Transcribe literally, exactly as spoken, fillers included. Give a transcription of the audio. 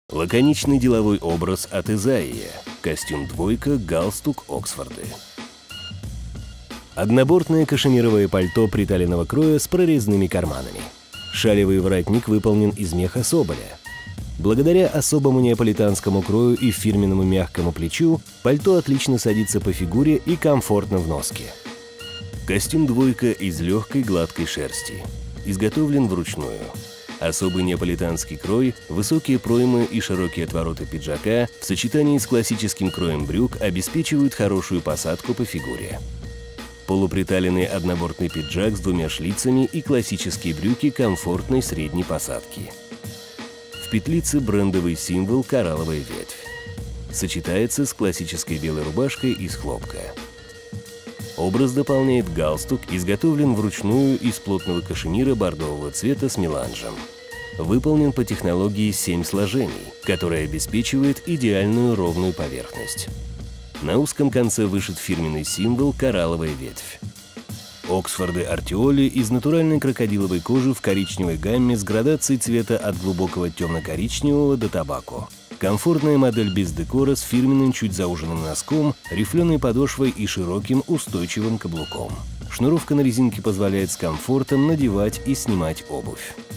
Лаконичный деловой образ от Изайя. Костюм двойка, галстук Оксфорды. Однобортное кашемировое пальто приталенного кроя с прорезными карманами. Шалевый воротник выполнен из меха соболя. Благодаря особому неаполитанскому крою и фирменному мягкому плечу пальто отлично садится по фигуре и комфортно в носке. Костюм двойка из легкой гладкой шерсти. Изготовлен вручную. Особый неаполитанский крой, высокие проймы и широкие отвороты пиджака в сочетании с классическим кроем брюк обеспечивают хорошую посадку по фигуре. Полуприталенный однобортный пиджак с двумя шлицами и классические брюки комфортной средней посадки. В петлице брендовый символ «Коралловая ветвь». Сочетается с классической белой рубашкой из хлопка. Образ дополняет галстук, изготовлен вручную из плотного кашемира бордового цвета с меланжем. Выполнен по технологии семь сложений, которая обеспечивает идеальную ровную поверхность. На узком конце вышит фирменный символ «Коралловая ветвь». Оксфорды Артиоли из натуральной крокодиловой кожи в коричневой гамме с градацией цвета от глубокого темно-коричневого до табако. Комфортная модель без декора с фирменным чуть зауженным носком, рифленой подошвой и широким устойчивым каблуком. Шнуровка на резинке позволяет с комфортом надевать и снимать обувь.